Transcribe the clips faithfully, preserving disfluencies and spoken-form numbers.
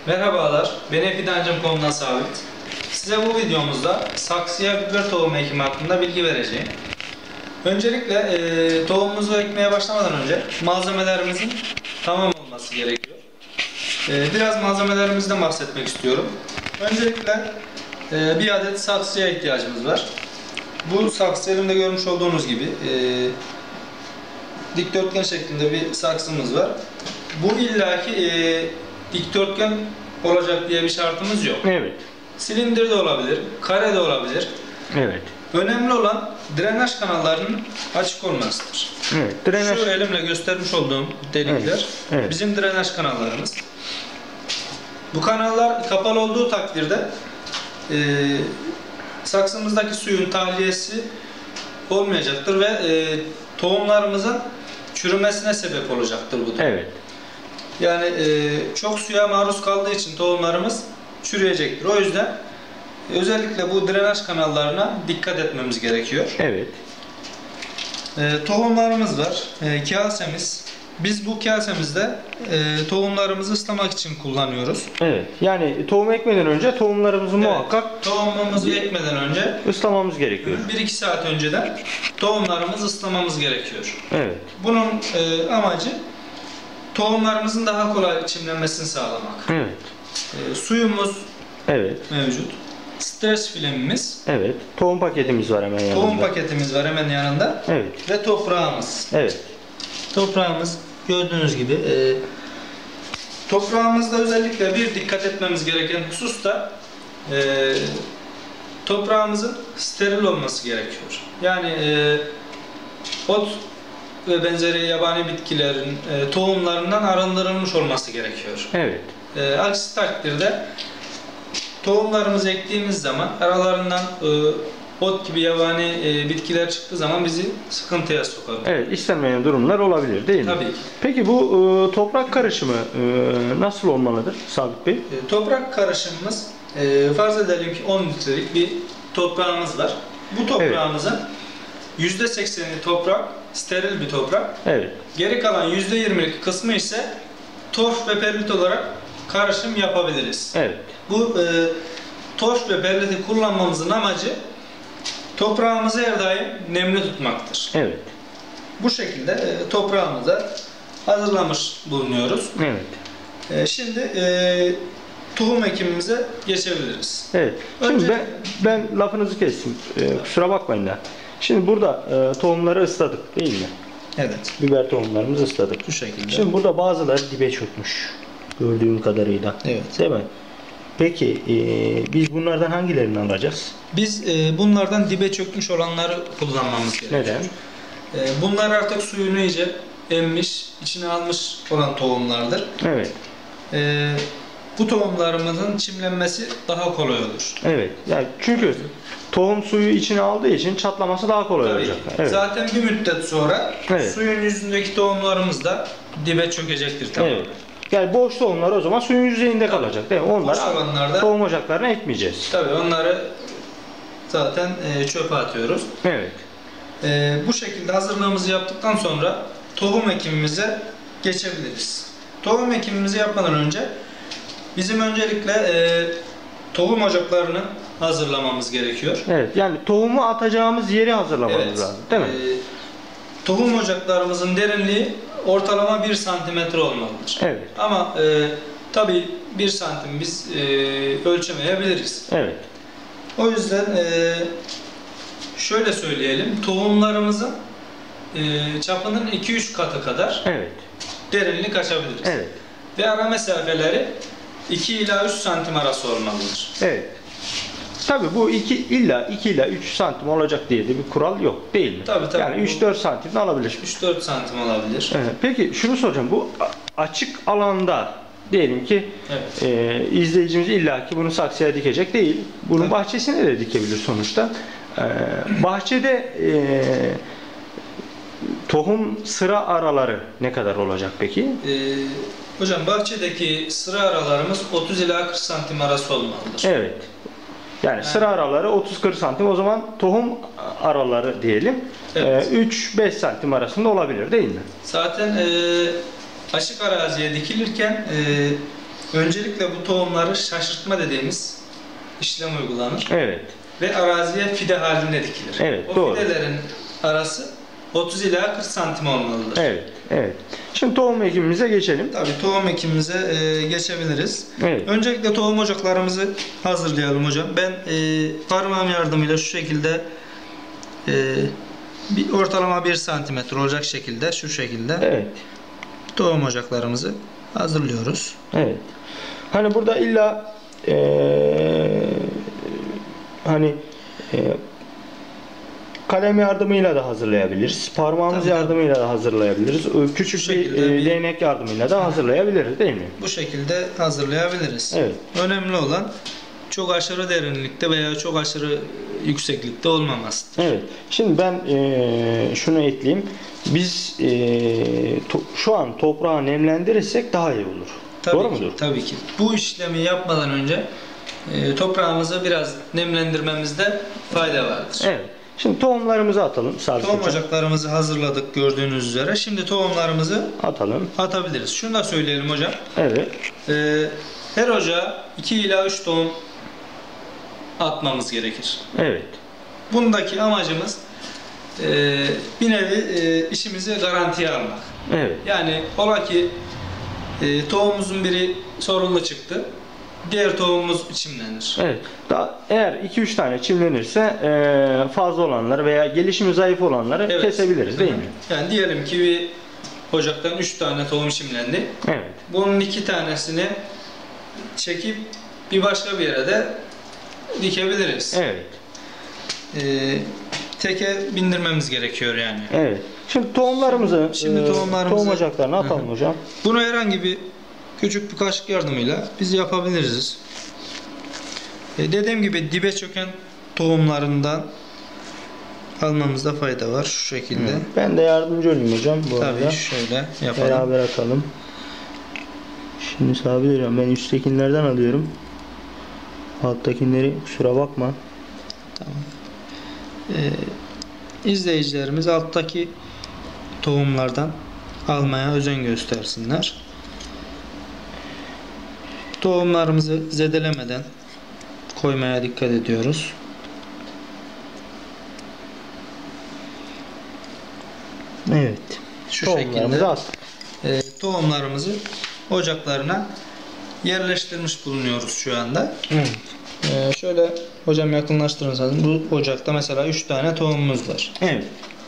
Merhabalar, ben fidancım nokta com'dan Sabit. Size bu videomuzda saksıya biber tohumu ekimi hakkında bilgi vereceğim. Öncelikle e, tohumumuzu ekmeye başlamadan önce malzemelerimizin tamam olması gerekiyor. E, biraz malzemelerimizden bahsetmek istiyorum. Öncelikle e, bir adet saksıya ihtiyacımız var. Bu saksı elimde görmüş olduğunuz gibi e, dikdörtgen şeklinde bir saksımız var. Bu illaki e, dikdörtgen olacak diye bir şartımız yok. Evet. Silindir de olabilir, kare de olabilir. Evet. Önemli olan drenaj kanallarının açık olmasıdır. Evet. Drenaj... Şu elimle göstermiş olduğum delikler evet. Evet. bizim drenaj kanallarımız. Bu kanallar kapalı olduğu takdirde e, saksımızdaki suyun tahliyesi olmayacaktır ve e, tohumlarımızın çürümesine sebep olacaktır bu durum. Evet. Yani e, çok suya maruz kaldığı için tohumlarımız çürüyecektir. O yüzden özellikle bu drenaj kanallarına dikkat etmemiz gerekiyor. Evet. E, tohumlarımız var. E, kasemiz. Biz bu kasemizde e, tohumlarımızı ıslamak için kullanıyoruz. Evet. Yani tohum ekmeden önce tohumlarımızı Evet, muhakkak tohumumuzu ekmeden önce ıslamamız gerekiyor. bir iki saat önceden tohumlarımızı ıslamamız gerekiyor. Evet. Bunun e, amacı tohumlarımızın daha kolay çimlenmesini sağlamak. Evet. E, suyumuz Evet. mevcut. Stres filmimiz. Evet. Tohum paketimiz var hemen yanında. Tohum paketimiz var hemen yanında. Evet. Ve toprağımız. Evet. Toprağımız gördüğünüz gibi. E, toprağımızda özellikle bir dikkat etmemiz gereken husus da e, toprağımızın steril olması gerekiyor. Yani e, ot ve benzeri yabani bitkilerin e, tohumlarından arındırılmış olması gerekiyor. Evet. E, aksi takdirde tohumlarımızı ektiğimiz zaman aralarından e, ot gibi yabani e, bitkiler çıktığı zaman bizi sıkıntıya sokar. Evet, istenmeyen durumlar olabilir değil mi? Tabii ki. Peki bu e, toprak karışımı e, nasıl olmalıdır Sabit Bey? E, toprak karışımımız e, farz edelim ki on litrelik bir toprağımız var. Bu toprağımızın yüzde sekseni toprak, steril bir toprak. Evet. Geri kalan yüzde yirmilik kısmı ise torf ve perlit olarak karışım yapabiliriz. Evet. Bu e, torf ve perliti kullanmamızın amacı toprağımızı her daim nemli tutmaktır. Evet. Bu şekilde e, toprağımıza hazırlamış bulunuyoruz. Evet. E, şimdi e, tohum ekimimize geçebiliriz. Evet. Şimdi Önce... ben, ben lafınızı kestim. E, kusura bakmayın da. Şimdi burada e, tohumları ısladık değil mi? Evet. Biber tohumlarımızı ısladık. Bu şekilde. Şimdi burada bazıları dibe çökmüş. Gördüğüm kadarıyla. Evet. Değil mi? Peki e, biz bunlardan hangilerini alacağız? Biz e, bunlardan dibe çökmüş olanları kullanmamız gerekiyor. Neden? E, bunlar artık suyunu iyice emmiş, içine almış olan tohumlardır. Evet. E, bu tohumlarımızın çimlenmesi daha kolay olur. Evet. Yani çünkü tohum suyu içine aldığı için çatlaması daha kolay Tabii. olacak. Evet. Zaten bir müddet sonra evet. suyun yüzündeki tohumlarımız da dibe çökecektir tamamen. Evet. Yani boş tohumlar o zaman suyun yüzeyinde tabii. kalacak değil mi? Onları tohum ocaklarına ekmeyeceğiz. Tabii onları zaten e, çöpe atıyoruz. Evet. E, bu şekilde hazırlığımızı yaptıktan sonra tohum ekimimize geçebiliriz. Tohum ekimimizi yapmadan önce bizim öncelikle e, tohum ocaklarını hazırlamamız gerekiyor. Evet. Yani tohumu atacağımız yeri hazırlamamız evet. lazım, değil mi? E, tohum ocaklarımızın derinliği ortalama bir santimetre olmalıdır. Evet. Ama e, tabii bir santim biz e, ölçemeyebiliriz. Evet. O yüzden e, şöyle söyleyelim, tohumlarımızın e, çapının iki üç katı kadar evet. derinlik açabiliriz. Evet. Ve ara mesafeleri iki ila üç santim arası olmalıdır. Evet. Tabii bu iki illa iki ila üç santim olacak diye de bir kural yok değil mi? Tabii tabii. Yani üç dört santim alabilir. üç dört santim olabilir. Evet. Peki şunu soracağım. Bu açık alanda diyelim ki evet. e, izleyicimiz illaki bunu saksıya dikecek değil. Bunun tabii. bahçesine de dikebilir sonuçta. E, bahçede e, tohum sıra araları ne kadar olacak peki? E, hocam bahçedeki sıra aralarımız otuz ila kırk santim arası olmalıdır. Evet. Yani, yani sıra araları otuz kırk santim, o zaman tohum araları diyelim evet. e, üç beş santim arasında olabilir değil mi? Zaten e, açık araziye dikilirken e, Öncelikle bu tohumları şaşırtma dediğimiz işlem uygulanır. Evet. Ve araziye fide halinde dikilir. Evet, o doğru. fidelerin arası otuz ila kırk santim olmalıdır. Evet, evet. Şimdi tohum ekimimize geçelim. Tabii tohum ekimimize e, geçebiliriz. Evet. Öncelikle tohum ocaklarımızı hazırlayalım hocam. Ben e, parmağım yardımıyla şu şekilde e, bir ortalama bir santimetre olacak şekilde şu şekilde Evet. tohum ocaklarımızı hazırlıyoruz. Evet. Hani burada illa eee hani eee kalem yardımıyla da hazırlayabiliriz. Parmağımız Tabii, yardımıyla da hazırlayabiliriz. Ö, Küçük bir, şekilde e, bir- değnek yardımıyla da hazırlayabiliriz değil mi? Bu şekilde hazırlayabiliriz. Evet. Önemli olan çok aşırı derinlikte veya çok aşırı yükseklikte olmamasıdır. Evet. Şimdi ben eee, şunu ekleyeyim. Biz eee, to- şu an toprağı nemlendirirsek daha iyi olur. Tabii Doğru ki, mudur? tabii ki. Bu işlemi yapmadan önce e, toprağımızı biraz nemlendirmemizde fayda vardır. Evet. Şimdi tohumlarımızı atalım. Sabit Tohum hocam. ocaklarımızı hazırladık gördüğünüz üzere. Şimdi tohumlarımızı Atalım. atabiliriz. Şunu da söyleyelim hocam. Evet. Ee, her ocağa iki ila üç tohum atmamız gerekir. Evet. Bundaki amacımız e, bir nevi e, işimizi garantiye almak. Evet. Yani ola ki e, tohumumuzun biri sorunlu çıktı. Diğer tohumumuz biçimlenir. Evet. Daha, eğer iki üç tane çimlenirse eee, fazla olanları veya gelişimi zayıf olanları Evet. kesebiliriz değil Hı hı. mi? Yani diyelim ki bir ocaktan üç tane tohum çimlendi. Evet. Bunun iki tanesini çekip bir başka bir yere de dikebiliriz. Evet. Ee, teke bindirmemiz gerekiyor yani. Evet. Şimdi tohumlarımızı Şimdi eee, tohumlarımızı- tohum ocaklarına Hı hı. atalım hocam. Bunu herhangi bir küçük bir kaşık yardımıyla biz yapabiliriz. Ee, dediğim gibi dibe çöken tohumlarından almamızda fayda var şu şekilde. Hı. Ben de yardımcı olayım hocam bu arada. Tabii şöyle yapalım. Beraber atalım. Şimdi sabit hocam ben üsttekilerden alıyorum. Alttakileri kusura bakma. Tamam. Ee, izleyicilerimiz alttaki tohumlardan almaya özen göstersinler. Tohumlarımızı zedelemeden koymaya dikkat ediyoruz. Evet. Şu Tohumlarımızı şekilde attık. e, tohumlarımızı ocaklarına yerleştirmiş bulunuyoruz şu anda. Evet. Ee, şöyle hocam yakınlaştırırsanız bu ocakta mesela üç tane tohumumuz var. Evet.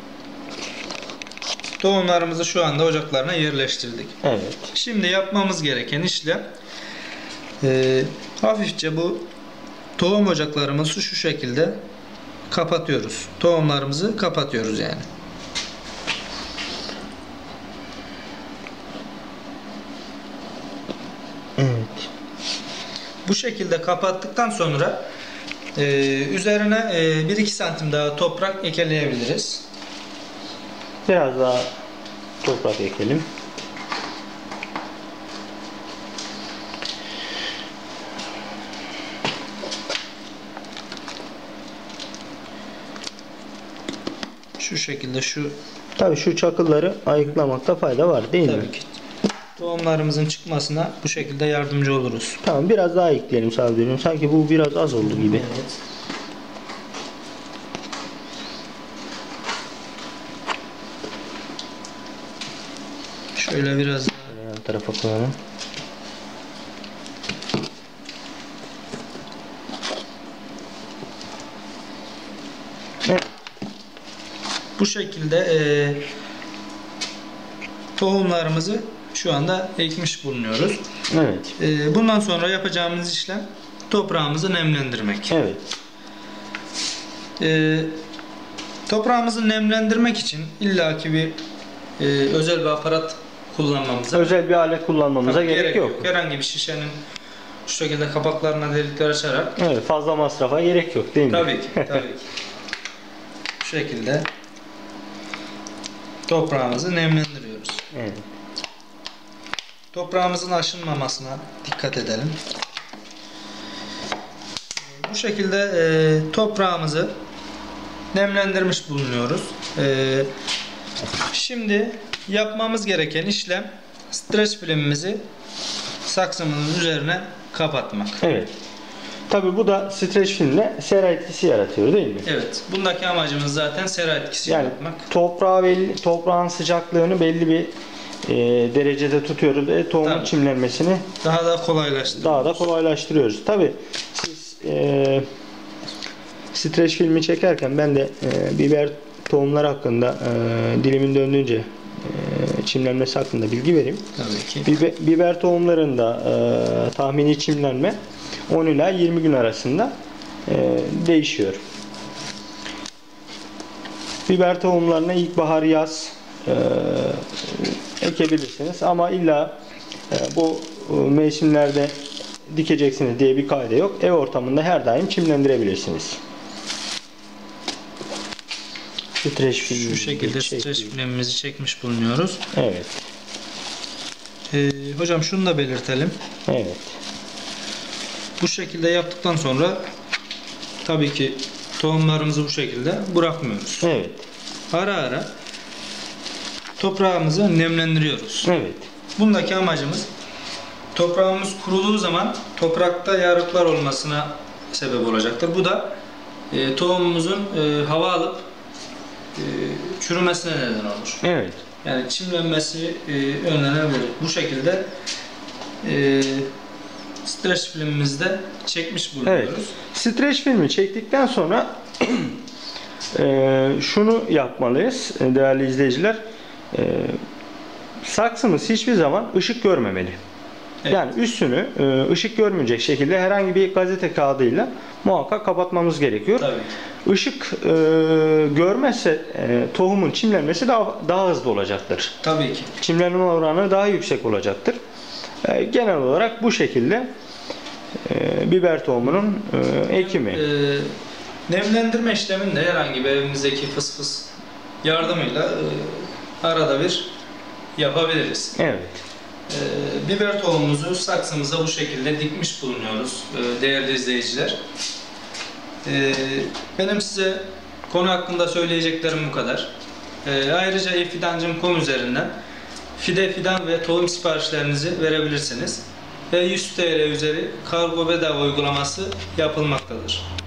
Tohumlarımızı şu anda ocaklarına yerleştirdik. Evet. Şimdi yapmamız gereken işlem e, hafifçe bu tohum ocaklarımızı şu şekilde kapatıyoruz. Tohumlarımızı kapatıyoruz yani. Evet. Bu şekilde kapattıktan sonra e, üzerine e, bir iki santim daha toprak ekleyebiliriz. Biraz daha toprak ekelim. Şu şekilde şu Tabii şu çakılları ayıklamakta fayda var değil mi? tabii ki tohumlarımızın çıkmasına bu şekilde yardımcı oluruz. Tamam biraz daha ekleyelim Sabri hocam. Sanki bu biraz az oldu gibi. Evet. Şöyle biraz daha. Şöyle yan tarafa koyalım. Evet. Bu şekilde e, tohumlarımızı şu anda ekmiş bulunuyoruz. Evet. E, bundan sonra yapacağımız işlem toprağımızı nemlendirmek. Evet. E, toprağımızı nemlendirmek için illaki bir e, özel bir aparat kullanmamıza Özel bir alet kullanmamıza tabii gerek, yok. Herhangi bir şişenin şu şekilde kapaklarına delikler açarak Evet, fazla masrafa gerek yok değil mi? tabii ki, tabii ki. Bu şekilde toprağımızı nemlendiriyoruz. Evet. Toprağımızın aşınmamasına dikkat edelim. Bu şekilde e, toprağımızı nemlendirmiş bulunuyoruz. E, şimdi yapmamız gereken işlem streç filmimizi saksımızın üzerine kapatmak. Evet. Tabii bu da streç filmle sera etkisi yaratıyor değil mi? Evet. Bundaki amacımız zaten sera etkisi Yani yaratmak. toprağı belli, toprağın sıcaklığını belli bir e, derecede tutuyoruz ve tohumun Tabii. çimlenmesini Daha da kolaylaştırıyoruz. daha da kolaylaştırıyoruz. Tabii siz e, streç filmi çekerken ben de e, biber tohumları hakkında e, dilimin döndüğünce e, çimlenmesi hakkında bilgi vereyim. Tabii ki. Biber, biber tohumlarında e, tahmini çimlenme on ila yirmi gün arasında e, değişiyor. Biber tohumlarına ilkbahar, yaz e, ekebilirsiniz ama illa e, bu e, mevsimlerde dikeceksiniz diye bir kaide yok. Ev ortamında her daim çimlendirebilirsiniz. Streç filmi Şu şekilde streç filmimizi çekmiş bulunuyoruz. Evet. Ee, hocam şunu da belirtelim. Evet. Bu şekilde yaptıktan sonra tabii ki tohumlarımızı bu şekilde bırakmıyoruz. Evet. Ara ara toprağımızı nemlendiriyoruz. Evet. Bundaki amacımız toprağımız kuruduğu zaman toprakta yarıklar olmasına sebep olacaktır. Bu da e, tohumumuzun e, hava alıp e, çürümesine neden olur. Evet. Yani çimlenmesi e, önlenebilir. Bu şekilde e, streç filmimizde çekmiş bulunuyoruz. Evet. Streç filmi çektikten sonra e, şunu yapmalıyız değerli izleyiciler. E, saksımız hiçbir zaman ışık görmemeli. Evet. Yani üstünü e, ışık görmeyecek şekilde herhangi bir gazete kağıdıyla muhakkak kapatmamız gerekiyor. Tabii. Işık e, görmezse e, tohumun çimlenmesi daha daha hızlı olacaktır. Tabii ki. Çimlenme oranı daha yüksek olacaktır. E, genel olarak bu şekilde e, biber tohumunun e, ekimi. E, nemlendirme işleminde herhangi bir evimizdeki fıs fıs yardımıyla e, arada bir yapabiliriz. Evet. E, biber tohumumuzu saksımıza bu şekilde dikmiş bulunuyoruz e, değerli izleyiciler. E, benim size konu hakkında söyleyeceklerim bu kadar. E, ayrıca efidancım nokta com üzerinden fide, fidan ve tohum siparişlerinizi verebilirsiniz. Ve yüz T L üzeri kargo bedava uygulaması yapılmaktadır.